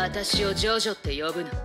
私をジョジョって呼ぶな。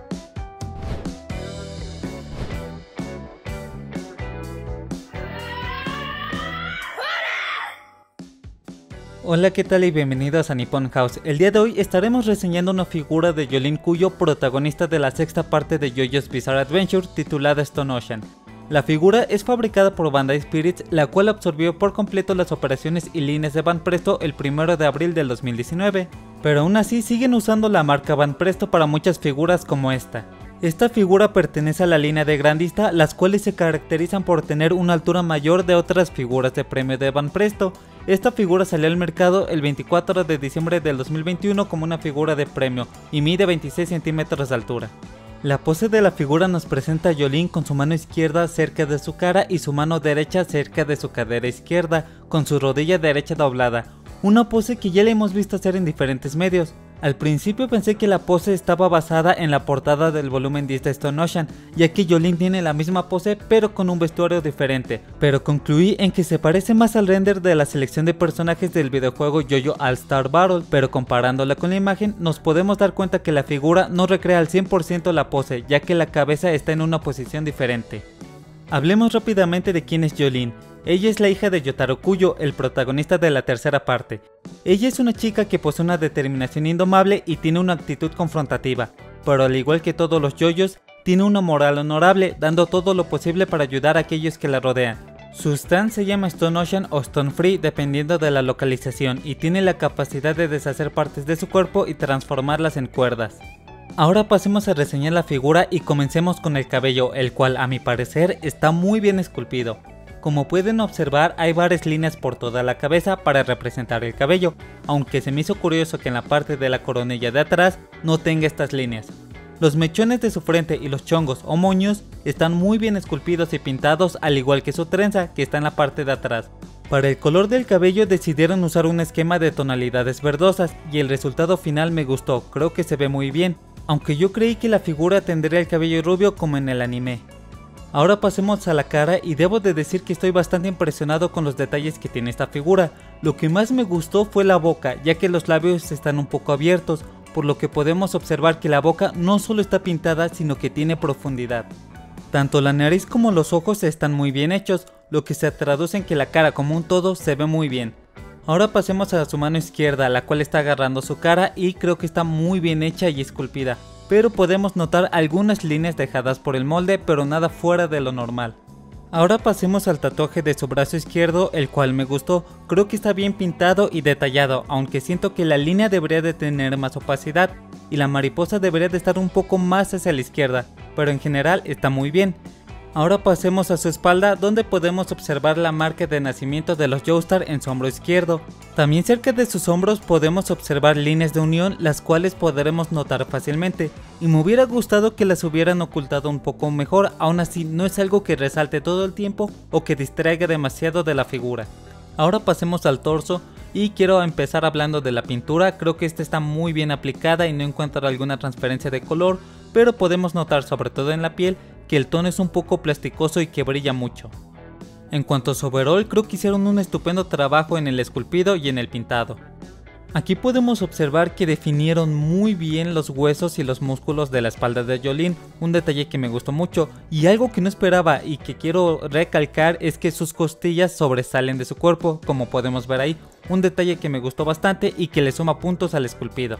Hola, ¿qué tal y bienvenidos a Nippon House? El día de hoy estaremos reseñando una figura de Jolene Kuyo, protagonista de la sexta parte de JoJo's Bizarre Adventure titulada Stone Ocean. La figura es fabricada por Bandai Spirits, la cual absorbió por completo las operaciones y líneas de Banpresto el 1 de abril del 2019, pero aún así siguen usando la marca Banpresto para muchas figuras como esta. Esta figura pertenece a la línea de Grandista, las cuales se caracterizan por tener una altura mayor de otras figuras de premio de Banpresto. Esta figura salió al mercado el 24 de diciembre del 2021 como una figura de premio y mide 26 centímetros de altura. La pose de la figura nos presenta a Jolene con su mano izquierda cerca de su cara y su mano derecha cerca de su cadera izquierda, con su rodilla derecha doblada, una pose que ya la hemos visto hacer en diferentes medios. Al principio pensé que la pose estaba basada en la portada del volumen 10 de Stone Ocean, ya que Jolene tiene la misma pose pero con un vestuario diferente, pero concluí en que se parece más al render de la selección de personajes del videojuego JoJo All-Star Battle, pero comparándola con la imagen nos podemos dar cuenta que la figura no recrea al 100% la pose, ya que la cabeza está en una posición diferente. Hablemos rápidamente de quién es Jolene. Ella es la hija de Yotaro Kuyo, el protagonista de la tercera parte. Ella es una chica que posee una determinación indomable y tiene una actitud confrontativa, pero al igual que todos los JoJos, tiene una moral honorable, dando todo lo posible para ayudar a aquellos que la rodean. Su stand se llama Stone Ocean o Stone Free dependiendo de la localización y tiene la capacidad de deshacer partes de su cuerpo y transformarlas en cuerdas. Ahora pasemos a reseñar la figura y comencemos con el cabello, el cual a mi parecer está muy bien esculpido. Como pueden observar, hay varias líneas por toda la cabeza para representar el cabello, aunque se me hizo curioso que en la parte de la coronilla de atrás no tenga estas líneas. Los mechones de su frente y los chongos o moños están muy bien esculpidos y pintados, al igual que su trenza que está en la parte de atrás. Para el color del cabello decidieron usar un esquema de tonalidades verdosas y el resultado final me gustó, creo que se ve muy bien, aunque yo creí que la figura tendría el cabello rubio como en el anime. Ahora pasemos a la cara y debo de decir que estoy bastante impresionado con los detalles que tiene esta figura. Lo que más me gustó fue la boca, ya que los labios están un poco abiertos, por lo que podemos observar que la boca no solo está pintada sino que tiene profundidad. Tanto la nariz como los ojos están muy bien hechos, lo que se traduce en que la cara como un todo se ve muy bien. Ahora pasemos a su mano izquierda, la cual está agarrando su cara y creo que está muy bien hecha y esculpida, pero podemos notar algunas líneas dejadas por el molde, pero nada fuera de lo normal. Ahora pasemos al tatuaje de su brazo izquierdo, el cual me gustó, creo que está bien pintado y detallado, aunque siento que la línea debería de tener más opacidad y la mariposa debería de estar un poco más hacia la izquierda, pero en general está muy bien. Ahora pasemos a su espalda, donde podemos observar la marca de nacimiento de los Joestar en su hombro izquierdo. También cerca de sus hombros podemos observar líneas de unión, las cuales podremos notar fácilmente, y me hubiera gustado que las hubieran ocultado un poco mejor, aún así no es algo que resalte todo el tiempo o que distraiga demasiado de la figura. Ahora pasemos al torso y quiero empezar hablando de la pintura. Creo que esta está muy bien aplicada y no encuentro alguna transferencia de color, pero podemos notar sobre todo en la piel que el tono es un poco plasticoso y que brilla mucho. En cuanto a su overall, creo que hicieron un estupendo trabajo en el esculpido y en el pintado. Aquí podemos observar que definieron muy bien los huesos y los músculos de la espalda de Jolene, un detalle que me gustó mucho, y algo que no esperaba y que quiero recalcar es que sus costillas sobresalen de su cuerpo, como podemos ver ahí, un detalle que me gustó bastante y que le suma puntos al esculpido.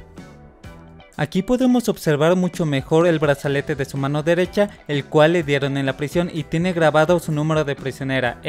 Aquí podemos observar mucho mejor el brazalete de su mano derecha, el cual le dieron en la prisión y tiene grabado su número de prisionera,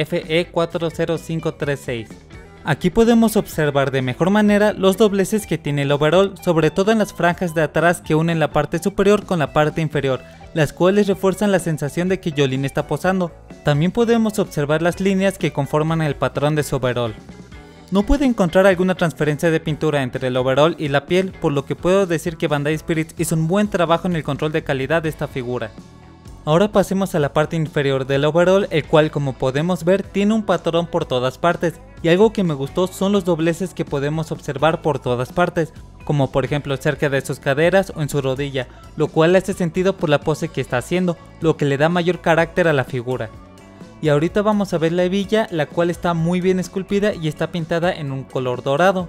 FE40536. Aquí podemos observar de mejor manera los dobleces que tiene el overall, sobre todo en las franjas de atrás que unen la parte superior con la parte inferior, las cuales refuerzan la sensación de que Jolene está posando. También podemos observar las líneas que conforman el patrón de su overall. No pude encontrar alguna transferencia de pintura entre el overall y la piel, por lo que puedo decir que Bandai Spirits hizo un buen trabajo en el control de calidad de esta figura. Ahora pasemos a la parte inferior del overall, el cual como podemos ver tiene un patrón por todas partes, y algo que me gustó son los dobleces que podemos observar por todas partes, como por ejemplo cerca de sus caderas o en su rodilla, lo cual hace sentido por la pose que está haciendo, lo que le da mayor carácter a la figura. Y ahorita vamos a ver la hebilla, la cual está muy bien esculpida y está pintada en un color dorado.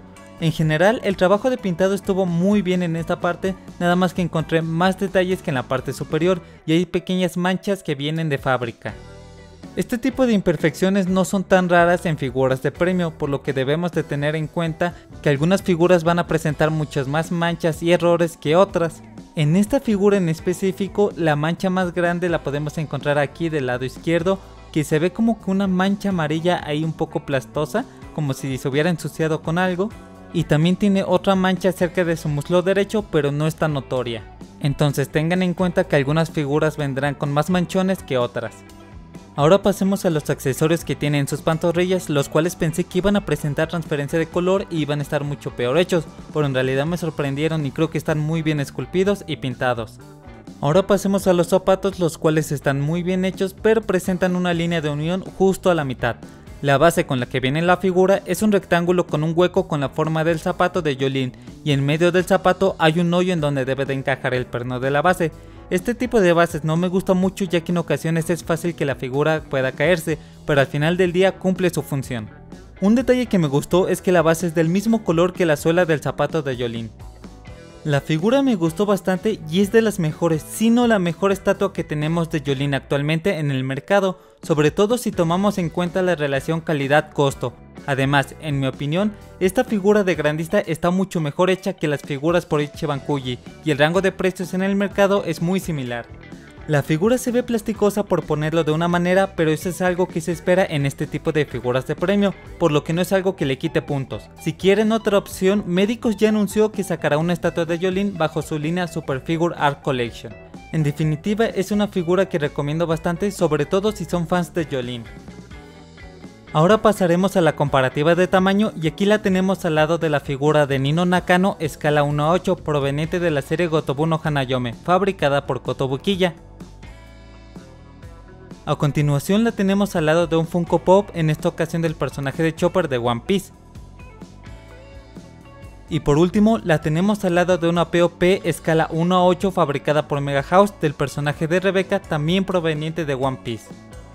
En general, el trabajo de pintado estuvo muy bien en esta parte, nada más que encontré más detalles que en la parte superior y hay pequeñas manchas que vienen de fábrica. Este tipo de imperfecciones no son tan raras en figuras de premio, por lo que debemos de tener en cuenta que algunas figuras van a presentar muchas más manchas y errores que otras. En esta figura en específico, la mancha más grande la podemos encontrar aquí del lado izquierdo, que se ve como que una mancha amarilla ahí un poco plastosa, como si se hubiera ensuciado con algo. Y también tiene otra mancha cerca de su muslo derecho, pero no es tan notoria. Entonces tengan en cuenta que algunas figuras vendrán con más manchones que otras. Ahora pasemos a los accesorios que tienen en sus pantorrillas, los cuales pensé que iban a presentar transferencia de color y iban a estar mucho peor hechos, pero en realidad me sorprendieron y creo que están muy bien esculpidos y pintados. Ahora pasemos a los zapatos, los cuales están muy bien hechos, pero presentan una línea de unión justo a la mitad. La base con la que viene la figura es un rectángulo con un hueco con la forma del zapato de Jolene, y en medio del zapato hay un hoyo en donde debe de encajar el perno de la base. Este tipo de bases no me gusta mucho, ya que en ocasiones es fácil que la figura pueda caerse, pero al final del día cumple su función. Un detalle que me gustó es que la base es del mismo color que la suela del zapato de Jolene. La figura me gustó bastante y es de las mejores, si no la mejor estatua que tenemos de Jolene actualmente en el mercado, sobre todo si tomamos en cuenta la relación calidad-costo. Además, en mi opinión, esta figura de grandista está mucho mejor hecha que las figuras por Ichiban Kuji, y el rango de precios en el mercado es muy similar. La figura se ve plasticosa por ponerlo de una manera, pero eso es algo que se espera en este tipo de figuras de premio, por lo que no es algo que le quite puntos. Si quieren otra opción, Médicos ya anunció que sacará una estatua de Jolene bajo su línea Super Figure Art Collection. En definitiva, es una figura que recomiendo bastante, sobre todo si son fans de Jolene. Ahora pasaremos a la comparativa de tamaño, y aquí la tenemos al lado de la figura de Nino Nakano escala 1:8 proveniente de la serie Gotobu no Hanayome, fabricada por Kotobukiya. A continuación la tenemos al lado de un Funko Pop, en esta ocasión del personaje de Chopper de One Piece. Y por último la tenemos al lado de una POP escala 1:8 fabricada por Mega House del personaje de Rebecca, también proveniente de One Piece.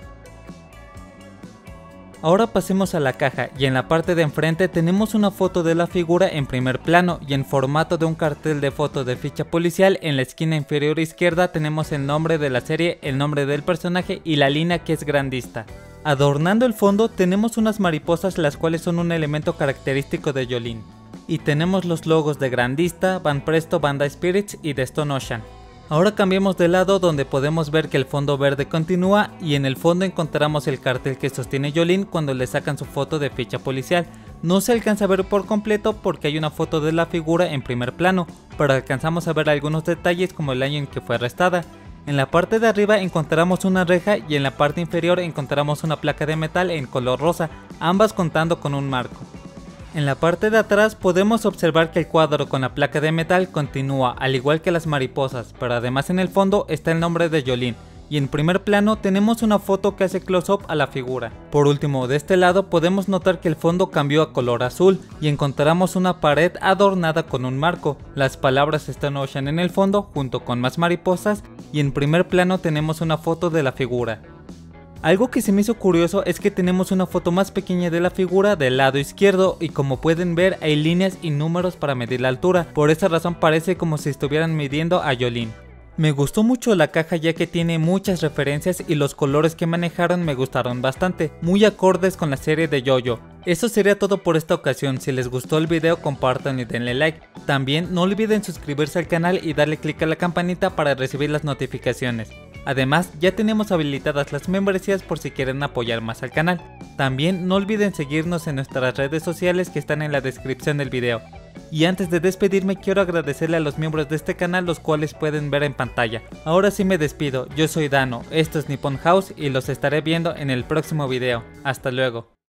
Ahora pasemos a la caja, y en la parte de enfrente tenemos una foto de la figura en primer plano y en formato de un cartel de foto de ficha policial. En la esquina inferior izquierda tenemos el nombre de la serie, el nombre del personaje y la línea que es grandista. Adornando el fondo tenemos unas mariposas, las cuales son un elemento característico de Jolene. Y tenemos los logos de Grandista, Banpresto, Bandai Spirits y de Stone Ocean. Ahora cambiamos de lado, donde podemos ver que el fondo verde continúa y en el fondo encontramos el cartel que sostiene Jolene cuando le sacan su foto de ficha policial. No se alcanza a ver por completo porque hay una foto de la figura en primer plano, pero alcanzamos a ver algunos detalles como el año en que fue arrestada. En la parte de arriba encontramos una reja y en la parte inferior encontramos una placa de metal en color rosa, ambas contando con un marco. En la parte de atrás podemos observar que el cuadro con la placa de metal continúa, al igual que las mariposas, pero además en el fondo está el nombre de Jolene, y en primer plano tenemos una foto que hace close-up a la figura. Por último, de este lado podemos notar que el fondo cambió a color azul y encontramos una pared adornada con un marco, las palabras Stone Ocean en el fondo junto con más mariposas, y en primer plano tenemos una foto de la figura. Algo que se me hizo curioso es que tenemos una foto más pequeña de la figura del lado izquierdo, y como pueden ver hay líneas y números para medir la altura, por esa razón parece como si estuvieran midiendo a Jolene. Me gustó mucho la caja ya que tiene muchas referencias y los colores que manejaron me gustaron bastante, muy acordes con la serie de JoJo. Eso sería todo por esta ocasión. Si les gustó el video, compartan y denle like. También no olviden suscribirse al canal y darle click a la campanita para recibir las notificaciones. Además, ya tenemos habilitadas las membresías por si quieren apoyar más al canal. También no olviden seguirnos en nuestras redes sociales que están en la descripción del video. Y antes de despedirme, quiero agradecerle a los miembros de este canal, los cuales pueden ver en pantalla. Ahora sí me despido, yo soy Dano, esto es Nippon House y los estaré viendo en el próximo video. Hasta luego.